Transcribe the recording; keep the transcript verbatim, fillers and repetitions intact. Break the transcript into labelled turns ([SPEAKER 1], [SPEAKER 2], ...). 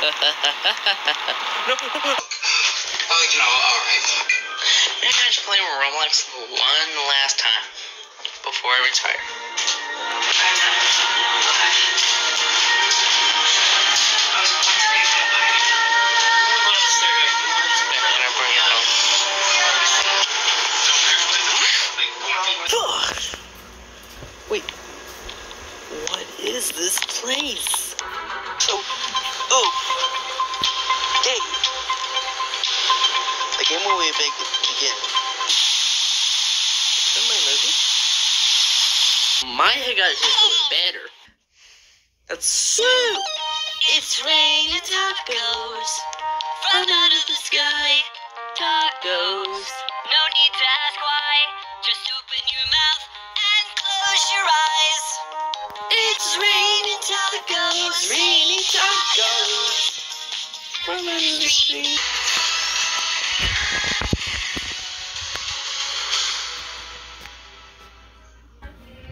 [SPEAKER 1] Oh, you know, alright. Maybe I should play Roblox one last time before I retire. Wait, what is this place? Oh, oh, hey, the game will begin. Is that my movie? My hair got just a little better. That's so. It's raining tacos from out of the sky. Tacos.
[SPEAKER 2] No need to ask why. Just open your mouth and close your eyes.
[SPEAKER 1] It's raining tacos, raining tacos from under the street.